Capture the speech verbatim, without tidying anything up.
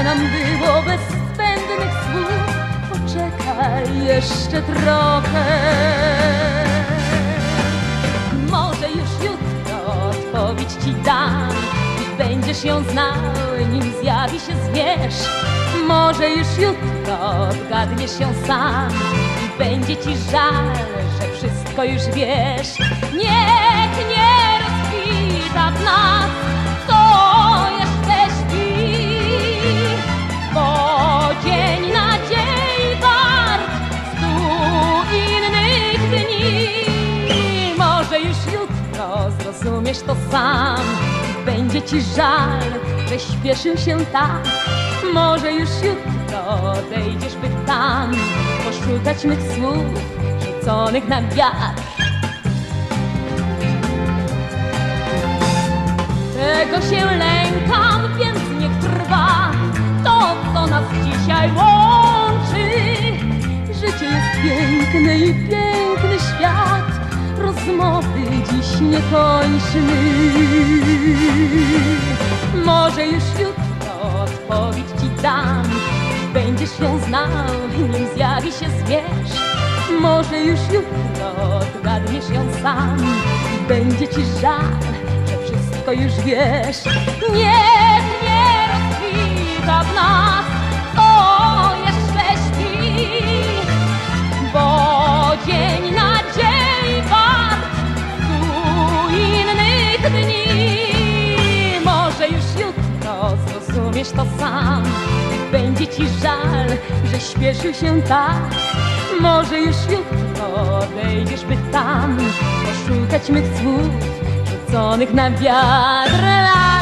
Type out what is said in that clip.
nam było bez zbędnych słów. Poczekaj jeszcze trochę. Może już jutro odpowiedź ci dam i będziesz ją znał, nim zjawi się zwierz. Może już jutro odgadniesz ją sam i będzie ci żal, że wszystko już wiesz. Niech nie rozkwita w nas to jeszcze śpi, bo dzień nadziei wart stu innych dni. Może już jutro zrozumiesz to sam i będzie ci żal, że śpieszył się tak. Może już jutro odejdziesz, by tam poszukać mych słów rzuconych na wiatr. Tego się lękam, więc niech trwa to, co nas dzisiaj łączy. Życie jest piękne i piękny świat rozmowy dziś nie kończymy. Może już jutro odpowiedź ci dam, będziesz ją znał, nim zjawi się zwierz. Może już jutro odgadniesz ją sam i będzie ci żal, że wszystko już wiesz. Niech nie rozkwita w nas to jeszcze śpi, bo dzień nadziei wart stu innych dni. Może już jutro zrozumiesz to sam i będzie ci żal, że śpieszył się tak. Może już jutro odejdziesz, by tam poszukać mych słów rzuconych na wiatr.